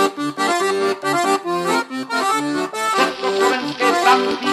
Československé tanky.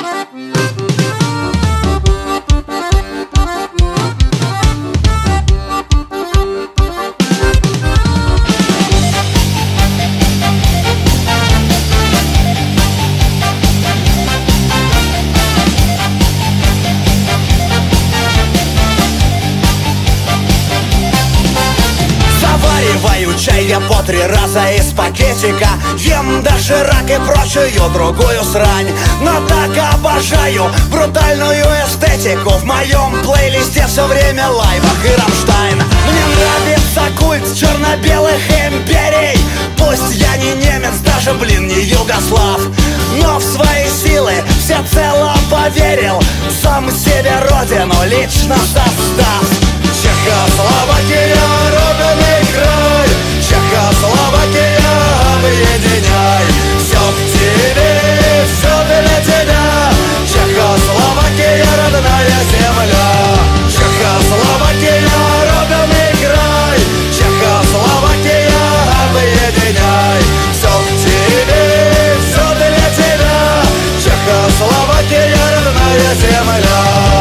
Завариваю чай я по 3 раза из пакетика, ем доширак и прочую другую срань. Но так обожаю брутальную эстетику. В моем плейлисте все время Лайбах и Рамштайн. Мне нравится культ черно-белых империй. Пусть я не немец, даже, не югослав, но в свои силы всецело поверил. Сам себе родину, лично состав. Чехословакия, родный край, Чехословакия, объединяй. Все к тебе, все для тебя, Чехословакия, родная земля. Чехословакия, родный край, Чехословакия, объединяй. Все к тебе, все для тебя, Чехословакия, родная земля.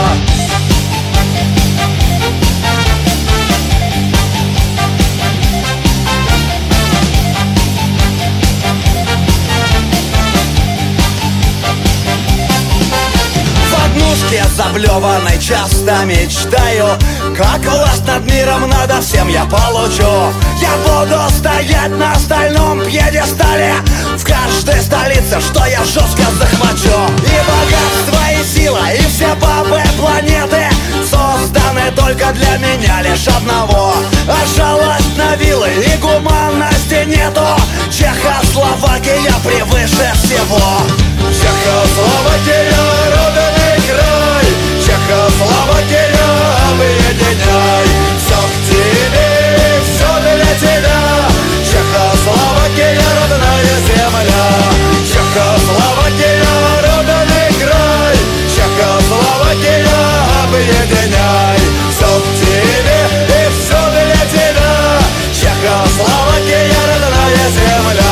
Заблеванной часто мечтаю, как власть над миром надо всем я получу. Я буду стоять на стальном пьедестале в каждой столице, что я жестко захвачу. И богатство, и сила, и все бабы планеты созданы только для меня лишь одного. А жалость на вилы и гуманности нету. Чехословакия превыше всего. Чехословакия, родный край, Чехословакия, объединяй. Все к тебе, все для тебя, Чехословакия, родная земля. Чехословакия, родный край, Чехословакия, объединяй. Все к тебе и все для тебя, Чехословакия, родная земля.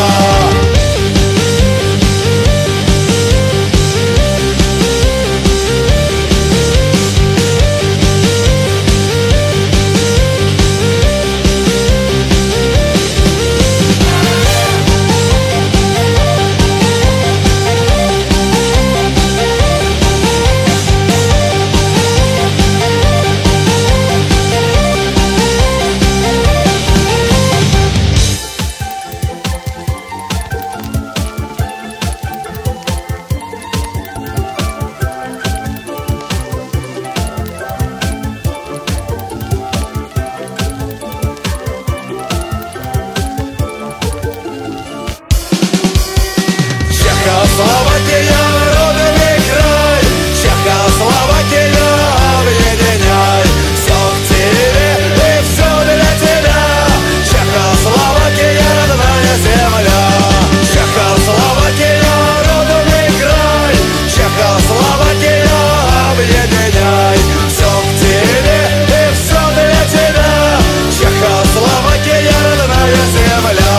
Чехословакия, родный край, Чехословакия, объединяй. Все к тебе и все для тебя, Чехословакия, родная земля. Чехословакия, родный край, Чехословакия, объединяй. Все к тебе и все для тебя, Чехословакия, родная земля.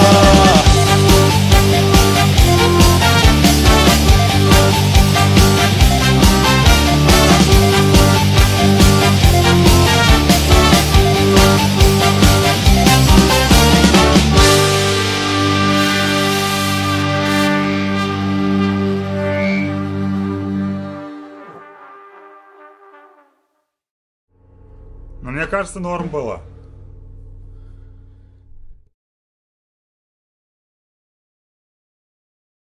Но мне кажется, норм было.